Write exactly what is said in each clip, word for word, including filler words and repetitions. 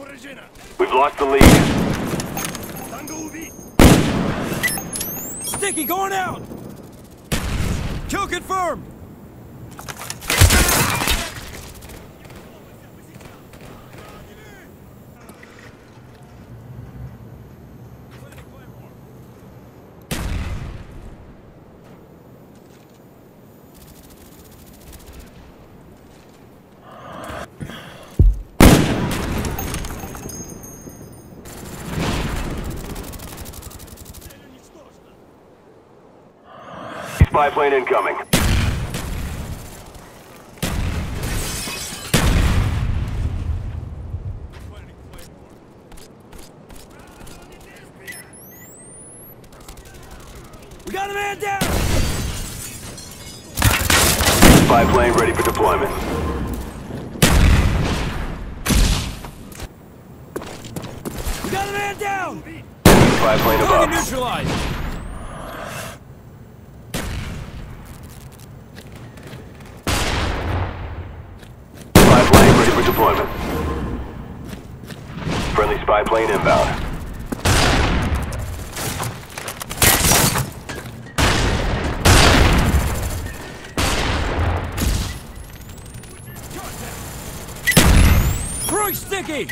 We've lost the lead. Sticky going out! Kill confirmed! Spy plane incoming. We got a man down! Spy plane ready for deployment. We got a man down! Spy plane Target above. neutralized! Spy plane ready for deployment. Friendly spy plane inbound. Throwing sticky!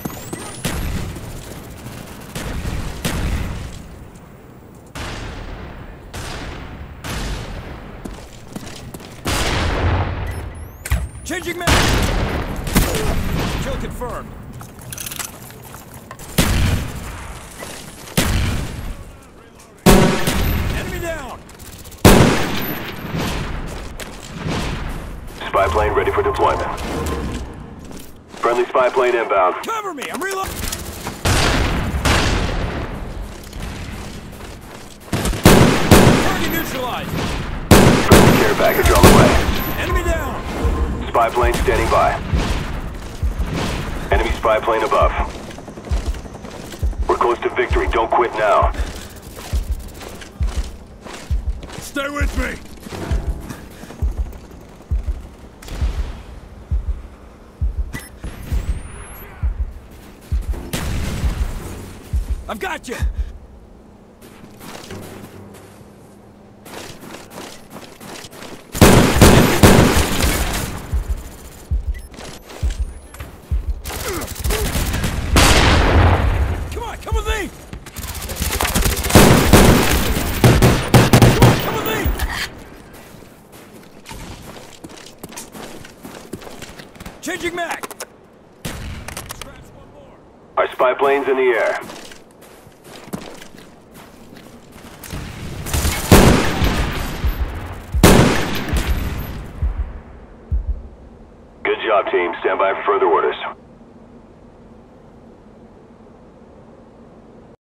Changing map! Kill confirmed. Enemy down! Spy plane ready for deployment. Friendly spy plane inbound. Cover me! I'm reloading! Target neutralized! Friendly care package on the way. Enemy down! Spy plane standing by. Enemy spy plane above. We're close to victory. Don't quit now. Stay with me! I've got you! Come on, come with me! Come on, come with me! Changing mag! Scratch one more. Our spy plane's in the air. Good job, team. Stand by for further orders.